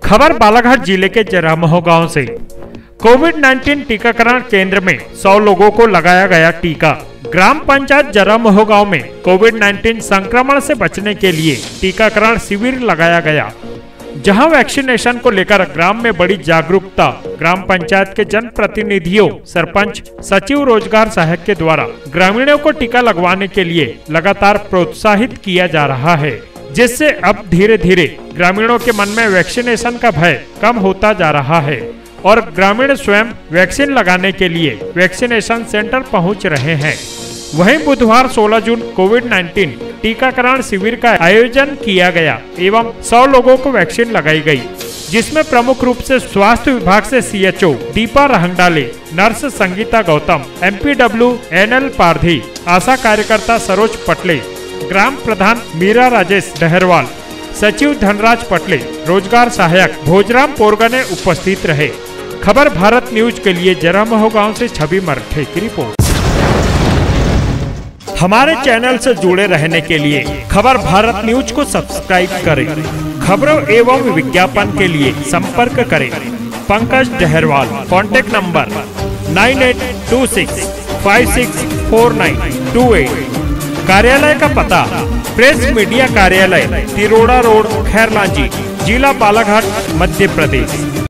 खबर बालाघाट जिले के जरामहो गांव से। कोविड-19 टीकाकरण केंद्र में 100 लोगों को लगाया गया टीका। ग्राम पंचायत जरामहो गांव में कोविड-19 संक्रमण से बचने के लिए टीकाकरण शिविर लगाया गया, जहां वैक्सीनेशन को लेकर ग्राम में बड़ी जागरूकता ग्राम पंचायत के जनप्रतिनिधियों, सरपंच, सचिव, रोजगार सहायक के द्वारा ग्रामीणों को टीका लगवाने के लिए लगातार प्रोत्साहित किया जा रहा है, जिससे अब धीरे धीरे ग्रामीणों के मन में वैक्सीनेशन का भय कम होता जा रहा है और ग्रामीण स्वयं वैक्सीन लगाने के लिए वैक्सीनेशन सेंटर पहुंच रहे हैं। वहीं बुधवार 16 जून कोविड-19 टीकाकरण शिविर का आयोजन किया गया एवं 100 लोगों को वैक्सीन लगाई गई, जिसमें प्रमुख रूप से स्वास्थ्य विभाग से CHO Deepa Rahangdale, nurse Sangeeta Gautam, MPW NL Pardhi, ASHA कार्यकर्ता सरोज पटले, ग्राम प्रधान मीरा राजेश डहरवाल, सचिव धनराज पटले, रोजगार सहायक भोजराम पोरगने उपस्थित रहे। खबर भारत न्यूज के लिए जरामहो गांव से छवि मरठे की रिपोर्ट। हमारे चैनल से जुड़े रहने के लिए खबर भारत न्यूज को सब्सक्राइब करें। खबरों एवं विज्ञापन के लिए संपर्क करें पंकज डहरवाल। Contact number 9826564928। कार्यालय का पता प्रेस मीडिया कार्यालय, तिरोड़ा रोड, खैरलांजी, जिला बालाघाट, मध्य प्रदेश।